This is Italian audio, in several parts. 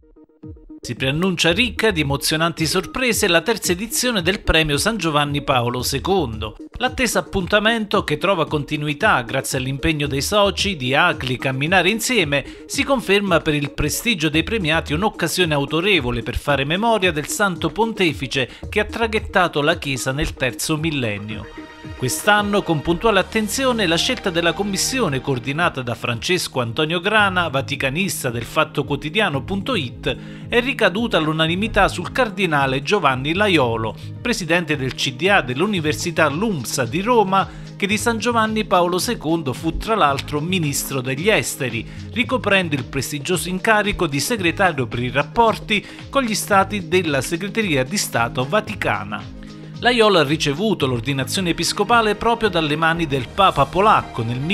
Si preannuncia ricca di emozionanti sorprese la terza edizione del premio San Giovanni Paolo II. L'atteso appuntamento, che trova continuità grazie all'impegno dei soci di ACLI Camminare Insieme, si conferma per il prestigio dei premiati un'occasione autorevole per fare memoria del Santo Pontefice che ha traghettato la Chiesa nel terzo millennio. Quest'anno, con puntuale attenzione, la scelta della commissione coordinata da Francesco Antonio Grana, vaticanista del FattoQuotidiano.it, è ricaduta all'unanimità sul cardinale Giovanni Laiolo, presidente del CDA dell'Università LUMSA di Roma, che di San Giovanni Paolo II fu tra l'altro ministro degli esteri, ricoprendo il prestigioso incarico di segretario per i rapporti con gli stati della Segreteria di Stato Vaticana. Laiolo ha ricevuto l'ordinazione episcopale proprio dalle mani del Papa polacco nel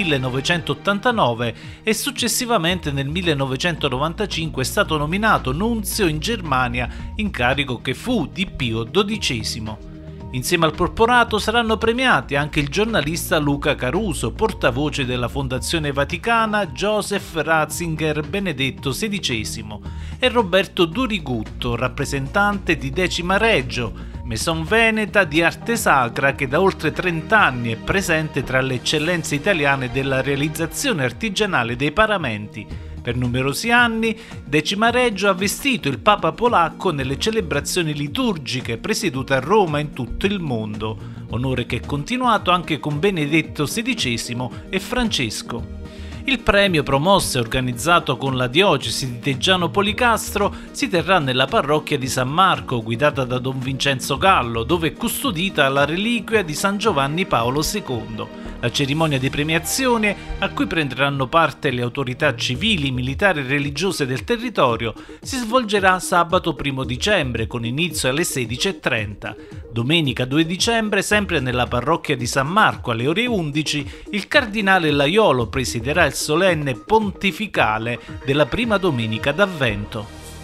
1989 e successivamente nel 1995 è stato nominato nunzio in Germania, incarico che fu di Pio XII. Insieme al porporato saranno premiati anche il giornalista Luca Caruso, portavoce della Fondazione Vaticana Joseph Ratzinger Benedetto XVI, e Roberto Durigutto, rappresentante di Decima Reggio, Maison veneta di arte sacra che da oltre 30 anni è presente tra le eccellenze italiane della realizzazione artigianale dei paramenti. Per numerosi anni Decima Reggio ha vestito il Papa polacco nelle celebrazioni liturgiche presiedute a Roma in tutto il mondo, onore che è continuato anche con Benedetto XVI e Francesco. Il premio, promosso e organizzato con la diocesi di Teggiano Policastro, si terrà nella parrocchia di San Marco, guidata da Don Vincenzo Gallo, dove è custodita la reliquia di San Giovanni Paolo II. La cerimonia di premiazione, a cui prenderanno parte le autorità civili, militari e religiose del territorio, si svolgerà sabato 1 dicembre con inizio alle 16:30. Domenica 2 dicembre, sempre nella parrocchia di San Marco alle ore 11, il cardinale Laiolo presiderà il solenne pontificale della prima domenica d'Avvento.